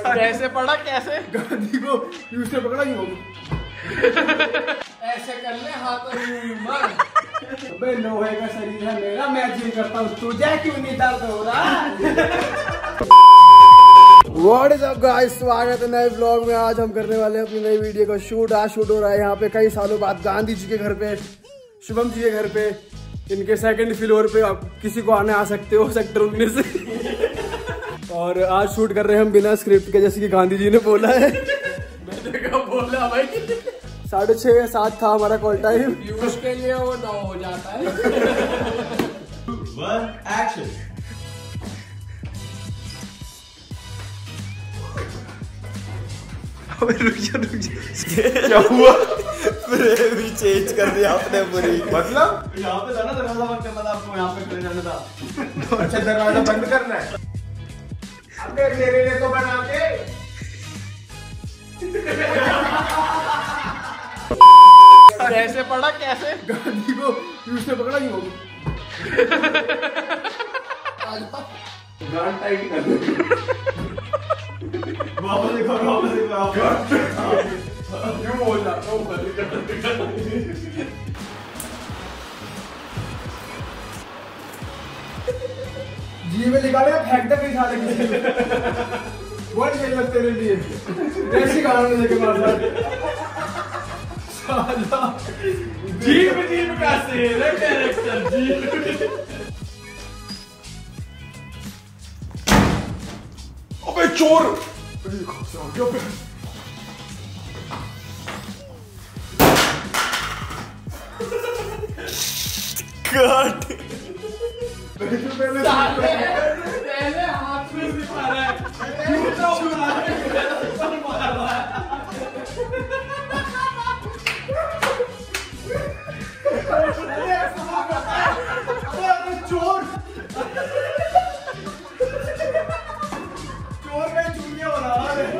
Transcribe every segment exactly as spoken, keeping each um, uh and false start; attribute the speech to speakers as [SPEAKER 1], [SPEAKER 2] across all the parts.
[SPEAKER 1] कैसे पड़ा कैसे?
[SPEAKER 2] गांधी को यूं से पकड़ा क्यों?
[SPEAKER 1] ऐसे कर ले हाथ और यूं यूं मार।
[SPEAKER 2] अबे लोहे का शरीर है मेरा, मैं जिम करता हूँ, तुझे क्यों नहीं दर्द हो रहा? What is up guys, स्वागत है नए ब्लॉग में। आज हम करने वाले हैं अपनी नई वीडियो का शूट। आज शूट हो रहा है यहाँ पे कई सालों बाद गांधी जी के घर पे, शुभम जी के घर पे, इनके सेकंड फ्लोर पे। आप किसी को आने आ सकते हो सेक्टर उन्नीस से। और आज शूट कर रहे हैं हम बिना स्क्रिप्ट के, जैसे कि गांधी जी ने बोला है।
[SPEAKER 1] मैंने कहा बोला भाई।
[SPEAKER 2] साढ़े छह या सात था हमारा कॉल टाइम।
[SPEAKER 1] व्यूअर्स के लिए वो नौ हो जाता है।
[SPEAKER 3] One action.
[SPEAKER 2] अबे रुक जा रुक जा, क्या हुआ? फ्रेम ही चेंज कर दिया आपने पूरी। मतलब
[SPEAKER 3] यहाँ पे था ना दरवाजा बंद करना था आपको, यहाँ पे खड़े रहना था।
[SPEAKER 2] अच्छा दरवाजा बंद करना है। अबे मेरे लिए तो बना के।
[SPEAKER 1] कैसे पड़ा कैसे?
[SPEAKER 2] गांधी को यूं से पकड़ा क्यों?
[SPEAKER 3] गांड टाइट कर दो। वापस देखो, वापस देखो।
[SPEAKER 1] क्यों हो जाता हूँ?
[SPEAKER 2] जी में निकाले फेंक दे फिर साले किसी को। वन खेल लगते तेरे लिए। कैसी गाना लेके मार साला।
[SPEAKER 1] जीव जीव का शेर है कैरेक्टर जीव।
[SPEAKER 2] अबे चोर! काट।
[SPEAKER 1] पहले हाथ में से मारा है, मार रहा है। चोर चोर का चूड़ियां बना रहा है।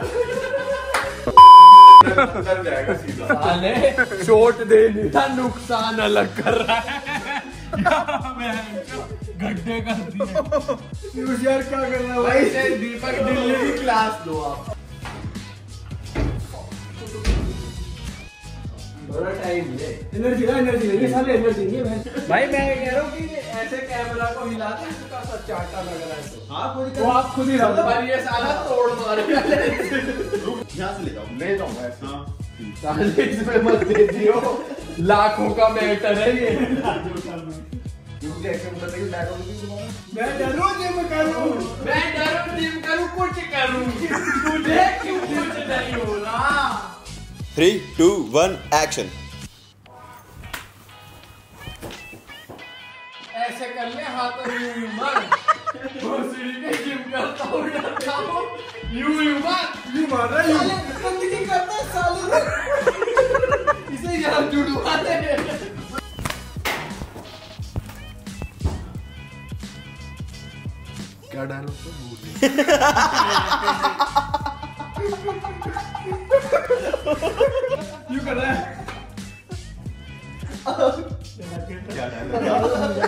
[SPEAKER 3] अंदर जाएगा सीधा।
[SPEAKER 1] साले चोट दे दिया, नुकसान अलग कर रहा है। गड्ढे कर दिए।
[SPEAKER 2] यार क्या कर रहा है
[SPEAKER 1] भाई से दीपक दिल्ली की क्लास दो आप। थोड़ा टाइम ले।
[SPEAKER 2] एनर्जी ना एनर्जी नहीं, साले एनर्जी नहीं है
[SPEAKER 1] भाई मैं कह रहा हूँ कि ऐसे कैमरा को हिलाते हैं, इसका सा चाटा लग रहा है तो।
[SPEAKER 3] हाँ कोई
[SPEAKER 2] वो आप खुद ही रहो।
[SPEAKER 1] पर ये साला तोड़ मारेगा।
[SPEAKER 3] यहाँ से ले जाओ, ले जाऊंगा। हाँ
[SPEAKER 1] साले इसमें मत दे दियो, लाखों का मैटर है ये।
[SPEAKER 3] मुझे एक्शन बताइए, डायलॉग तुम्हारा।
[SPEAKER 2] मैं डरूं जिम करूं,
[SPEAKER 1] मैं डरूं जिम करूं, कुछ करूं, तुझे क्यों कुछ नहीं हो रहा?
[SPEAKER 4] Three two one action.
[SPEAKER 1] ऐसे कर ले हाथ और यूं यूं मार। भोसड़ी के जिम करता हूँ, डरता हूँ, यूं यूं मार।
[SPEAKER 2] यूं मार रहा है यूं।
[SPEAKER 1] गंदगी करता है साले। इसे यहाँ जुड़वा दे।
[SPEAKER 2] क्या डायलॉग तो भूल यूं कर रहा है।
[SPEAKER 3] क्या डायलॉग?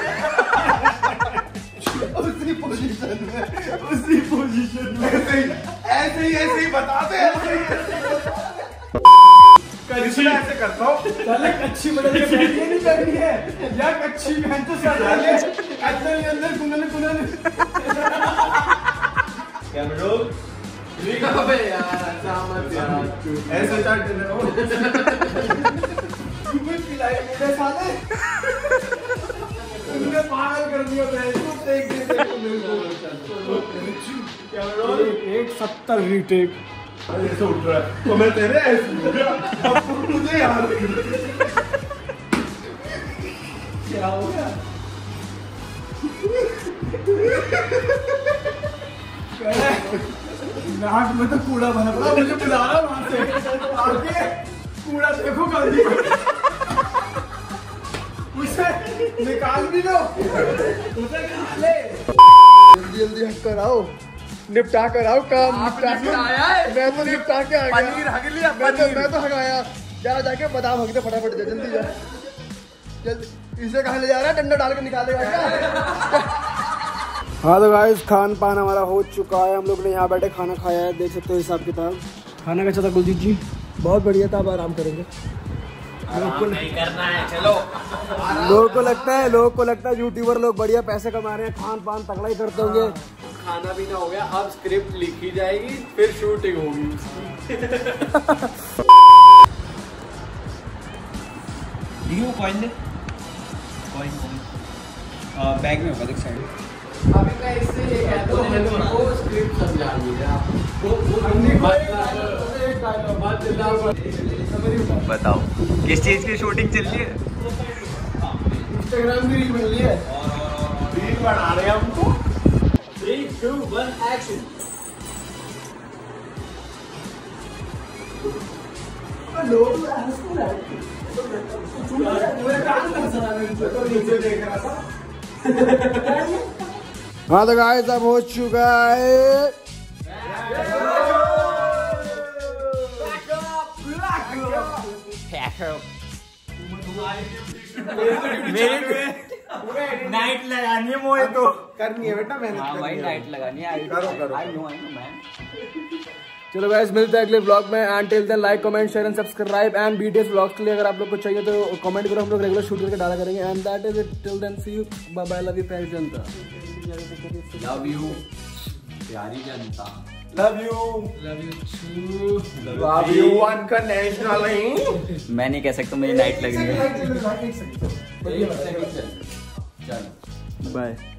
[SPEAKER 2] उसी पोजीशन में, उसी पोजीशन में ऐसे ही ऐसे ही ऐसे ही बताते हैं। कच्छी ऐसे करता हूँ। चले कच्छी बदल के बैठिए नहीं करनी है या कच्छी पहन तो सर डाले अंदर अंदर कुनन कुनन।
[SPEAKER 3] Camera roll.
[SPEAKER 1] अबे यार ऐसा मत यार।
[SPEAKER 3] ऐसे चाट देना हो।
[SPEAKER 2] तुम्हें पिलाई मेरे साले। तुमने पागल कर दिया मैं तो देख देख के मेरे को।
[SPEAKER 3] Camera roll.
[SPEAKER 2] एक सत्तर रीटेक
[SPEAKER 3] ऐसे उठ रहा है तो मैं तेरे ऐसे हो गया। अब मुझे यार
[SPEAKER 2] क्या हो गया? नाक में तो कूड़ा भरा पड़ा, मुझे बुला रहा वहां से। आगे कूड़ा देखो गांधी, उसे निकाल भी लो, उसे खा ले। जल्दी जल्दी हक कराओ, निपटा कर आओ काम। निपटा के मैं तो निपटा के आ गया।
[SPEAKER 1] पनीर हग लिया,
[SPEAKER 2] मैं तो मैं तो हगाया। जा जाके बादाम हक दे फटाफट, जा जल्दी जा जल्दी। इसे कहाँ ले जा रहा है? डंडा डाल के निकालेगा क्या? हाँ तो गाइस खान पान हमारा हो चुका है। हम लोग ने यहाँ बैठे खाना खाया है, देख सकते हो हिसाब किताब। खाना कैसा था कुलजीत जी? बहुत बढ़िया था। अब आराम करेंगे। लोग को नहीं करना है, चलो। लोगों को लगता है लोगों को लगता है यूट्यूबर लोग बढ़िया पैसे कमा रहे हैं, खान पान तगड़ा ही करते होंगे।
[SPEAKER 1] खाना पीना हो गया, अब स्क्रिप्ट लिखी जाएगी, फिर शूटिंग होगी।
[SPEAKER 5] कॉइन दे, कॉइन कॉइन बैग में होगा देख साइड।
[SPEAKER 1] अभी मैं इससे ये कहता हूँ वो स्क्रिप्ट समझा दीजिए आप।
[SPEAKER 5] बताओ किस चीज की शूटिंग चल रही है?
[SPEAKER 2] इंस्टाग्राम की रील बन रही है।
[SPEAKER 3] रील बना रहे हैं हमको।
[SPEAKER 1] Three two one action.
[SPEAKER 2] हाँ तो गाइस अब हो चुका है।
[SPEAKER 5] नाइट लगानी है मोए तो
[SPEAKER 2] करनी है बेटा, मैंने
[SPEAKER 5] हाँ भाई नाइट लगानी है।
[SPEAKER 2] करो करो।
[SPEAKER 5] I know I know man.
[SPEAKER 2] चलो गाइस मिलते हैं अगले ब्लॉग में। And till then like comment share and subscribe and BTS blogs के लिए अगर आप लोग को चाहिए तो कमेंट करो, हम लोग रेगुलर शूट करके डाला करेंगे। And that is it, till then see you, bye bye, love you प्यारी जनता।
[SPEAKER 1] लव यू प्यारी जनता।
[SPEAKER 3] Love you
[SPEAKER 1] love you too.
[SPEAKER 3] Love you unconditionally.
[SPEAKER 5] मैं नहीं कह सकता मेरी नाइट लगनी है।
[SPEAKER 1] चलो
[SPEAKER 2] बाय।